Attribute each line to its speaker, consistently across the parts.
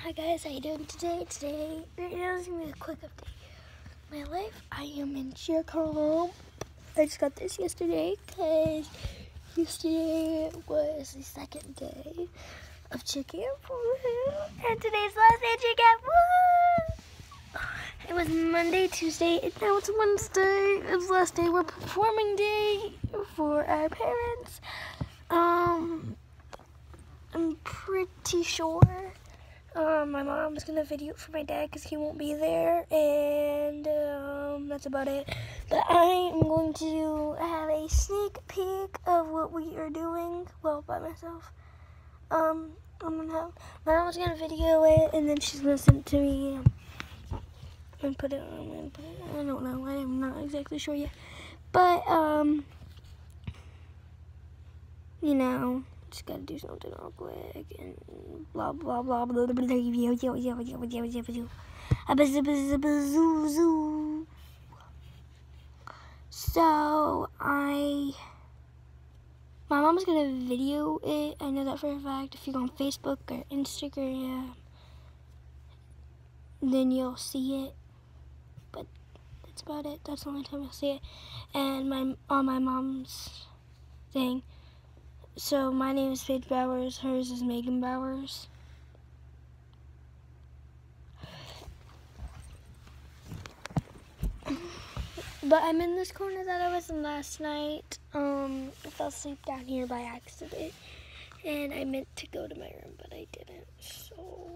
Speaker 1: Hi guys, how you doing today? Right now is gonna be a quick update. My life, I am in cheer comp. I just got this yesterday because yesterday was the second day of cheer camp, and today's last day of cheer camp. Woo! It was Monday, Tuesday, and now it's Wednesday. It's the last day. We're performing day for our parents. I'm pretty sure. My mom's gonna video it for my dad because he won't be there, and that's about it. But I am going to have a sneak peek of what we are doing, well, by myself. I'm gonna have, my mom's gonna video it, and then she's gonna send it to me, and put it on, I don't know, I'm not exactly sure yet. But, you know, just gotta do something real quick and blah blah blah blah blah blah. So my mom's gonna video it. I know that for a fact. If you go on Facebook or Instagram, then you'll see it. But that's about it. That's the only time you'll see it. And on my mom's thing. So my name is Paige Bowers, hers is Megan Bowers. But I'm in this corner that I was in last night. I fell asleep down here by accident. And I meant to go to my room, but I didn't. So,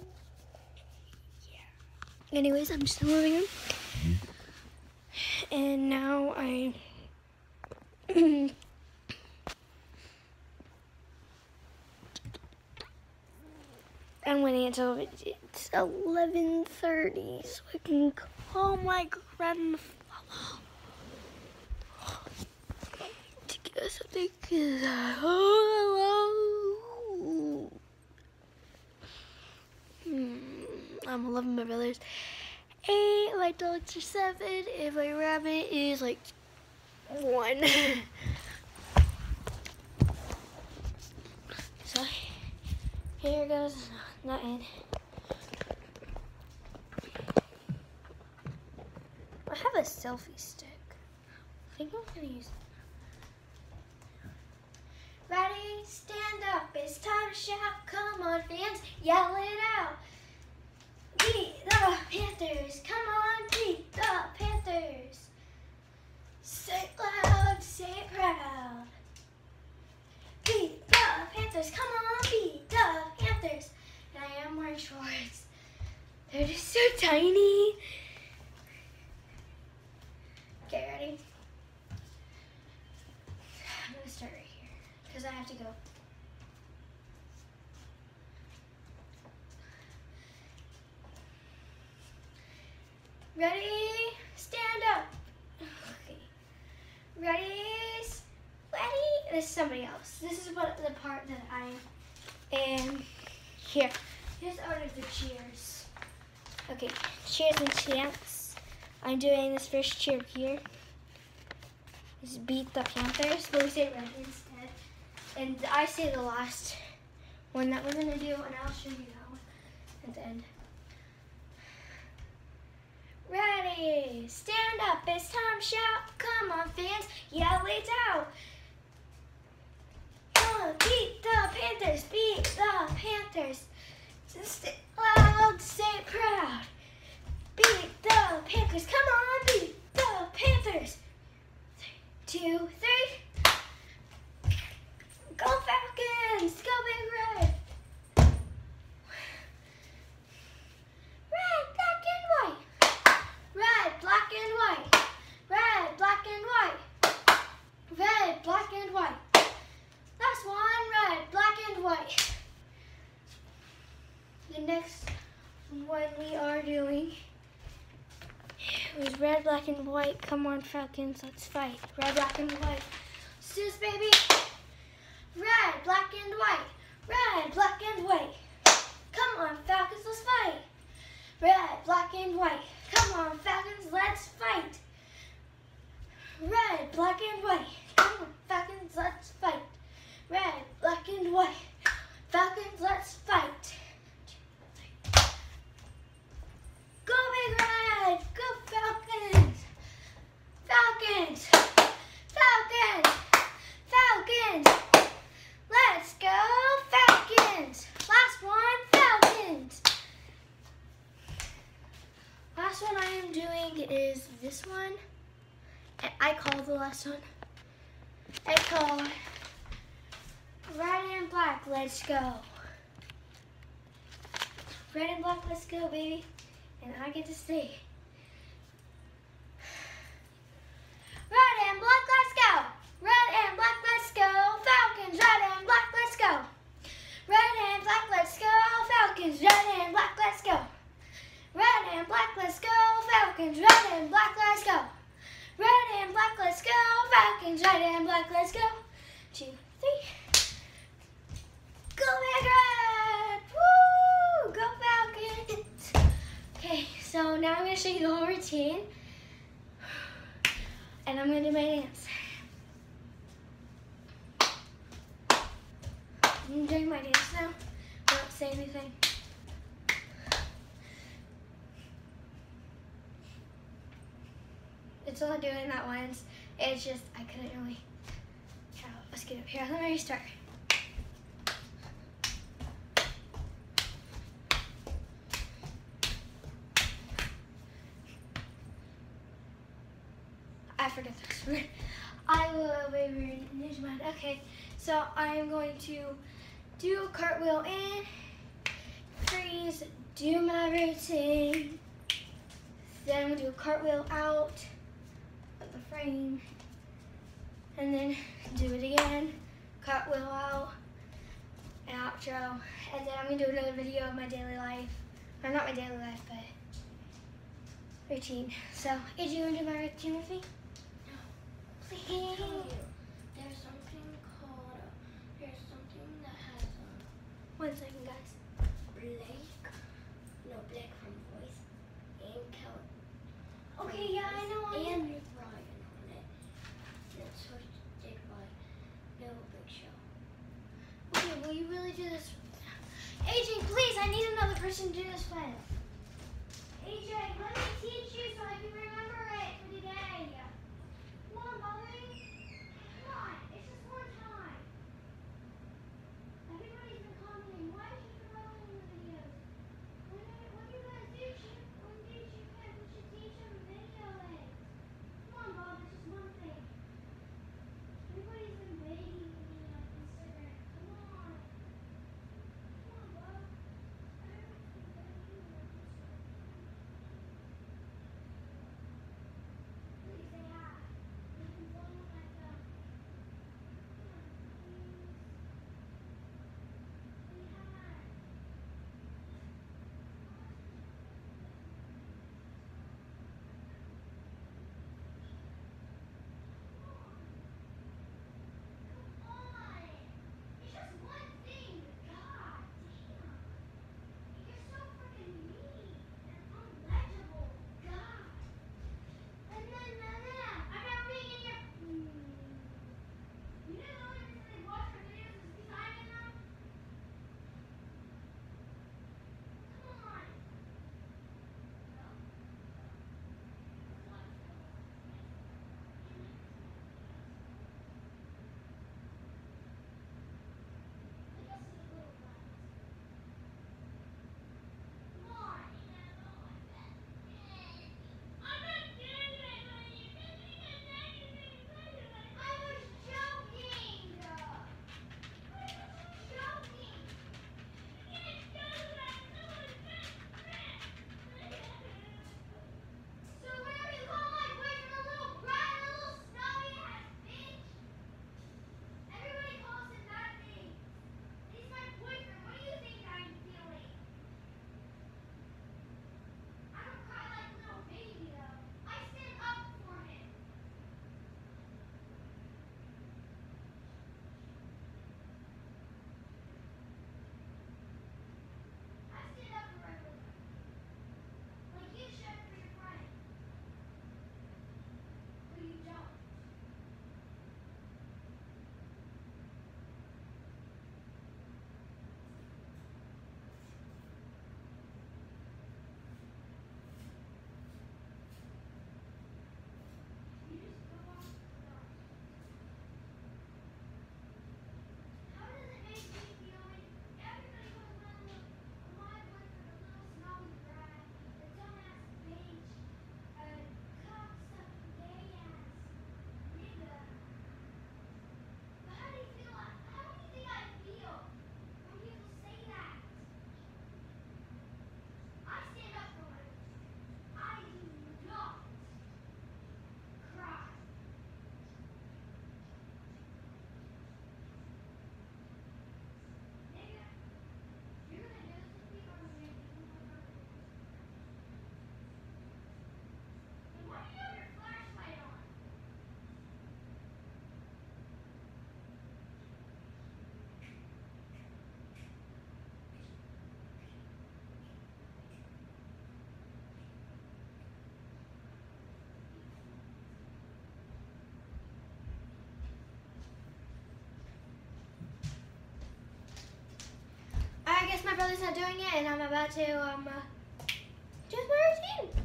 Speaker 1: yeah. Anyways, I'm just in the living room. And now I'm waiting until it's 11:30 so I can call my grandfather to get us something. I'm 11 my brothers. 8, my dogs are 7, and my rabbit is like 1. So here goes nothing. I have a selfie stick. I think I'm gonna use it. Ready, stand up, it's time to shout. Come on, fans, yell it out. Beat the Panthers, come on, beat the Panthers. Say it loud, say it proud. Beat the Panthers, come on, beat the Panthers. And I am wearing shorts. They're just so tiny. Okay, ready? I'm gonna start right here, because I have to go. Ready? Stand up. Okay. Ready? This is somebody else. This is what the part that I am. Here's order the cheers. Okay, cheers and chants. I'm doing this first cheer here. This is beat the Panthers, but we say red instead. And I say the last one that we're gonna do, and I'll show you that one at the end. Ready, stand up, it's time to shout. Come on, fans, yell it out. Beat the Panthers, beat the Panthers. Say it loud, say it proud. Beat the Panthers, come on, beat the Panthers. 3, 2, 3. Go Falcons, go Big Red. Red, black and white. Red, black and white. Red, black and white. Red, black and white. Last one, red, black and white. The next one we are doing is red, black, and white. Come on, Falcons, let's fight. Red, black, and white. Let's do this, baby. Red, black, and white. Red, black, and white. Come on, Falcons, let's fight. Red, black, and white. Come on, Falcons, let's fight. Red, black, and white. Come on, Falcons, let's fight. Red, black, and white. Falcons, let's fight. 2, 3. is this one. And I call the last one. I call Red and Black, let's go. Red and Black, let's go, baby. And I get to stay. Red and Black, let's go. Red and Black, let's go. Falcons, red and black, let's go. Red and black, let's go. Falcons, red and black, let's go. Red and black, let's go. Falcons, red and black, let's go. Red and black, let's go. Falcons, red and black, let's go. 2, 3. Go Big Red! Woo! Go Falcons! Okay, so now I'm going to show you the whole routine. And I'm going to do my dance. I'm doing my dance now. Don't say anything. It's only doing that once. It's just, I couldn't really. Let's get up here. Let me restart. I forget this word. I will wait. Okay, so I'm going to do a cartwheel in, freeze, do my routine. Then I'm gonna do a cartwheel out of the frame, and then do it again, cartwheel out, and outro. And then I'm gonna do another video of my daily life. Or not my daily life, but routine. So, did you want to do my routine with me? Please.
Speaker 2: There's something called, there's something that has
Speaker 1: 1 second, guys.
Speaker 2: Blake from Voice, and Kelly.
Speaker 1: Okay, yeah, I know.
Speaker 2: And Ryan on it. That's hosted by No Big Show.
Speaker 1: Okay, will you really do this? AJ, please, I need another person to do this with. AJ, let me teach you so I can remember it for today. Come on, Bobby. Come on, it's just one time. Everybody's been commenting, why is she throwing in the videos? What are you guys do? When did you guys we should teach them video aids? Come on, Bob, it's just one thing. Everybody's been begging me on Instagram. Come on. Come on, Bob. Everybody's been begging me on Instagram. Please say hi. You can follow brother's not doing it, and I'm about to do my routine.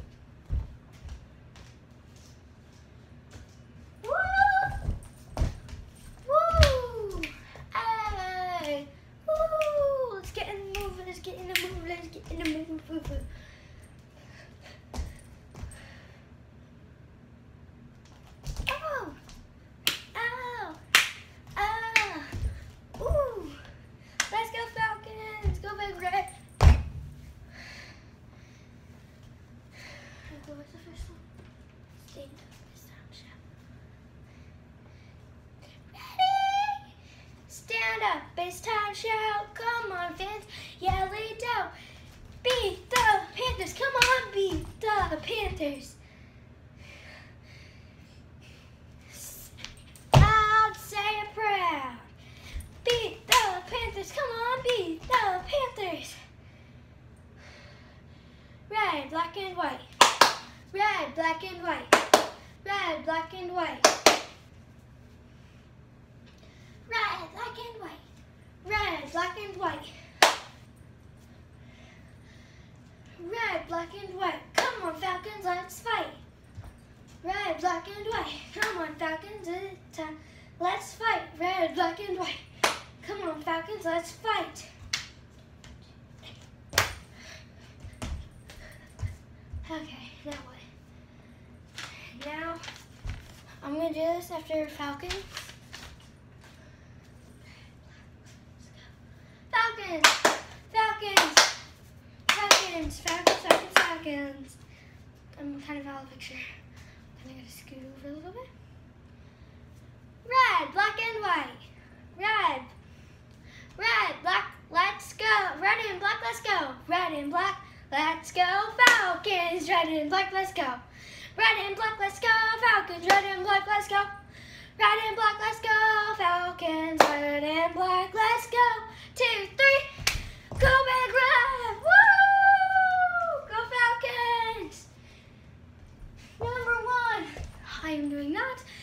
Speaker 1: Woo! Woo! Hey! Woo! Let's get in the move. Let's get in the move. Let's get in the move. Oh! Ow! Ah! Ooh! Let's go Falcons! Go Big Red! What's the first one? Stand up, it's time to shout. Ready? Stand up, it's time to shout. Come on, fans, yell it out. Beat the Panthers, come on, beat the Panthers. Loud, say it proud. Beat the Panthers, come on, beat the Panthers. Red, black, and white. Red, black, and white. Red, black, and white. Red, black, and white. Red, black, and white. Red, black, and white. Come on, Falcons, let's fight. Red, black, and white. Come on, Falcons, it's time. Let's fight. Red, black, and white. Come on, Falcons, let's fight. Okay, now what? Now, I'm going to do this after Falcons. Falcons! Falcons! Falcons! Falcons, Falcons, Falcons! I'm kind of out of the picture. I'm going to scoot over a little bit. Red, black, and white. Red. Red, black, let's go. Red and black, let's go. Red and black, let's go. Falcons. Red and black, let's go. Red and black, let's go. Falcons. Red and black, let's go. Red and black, let's go. Falcons. Red and black, let's go. 2, 3. Go Big Red. Woo! Go Falcons. Number 1. I am doing that.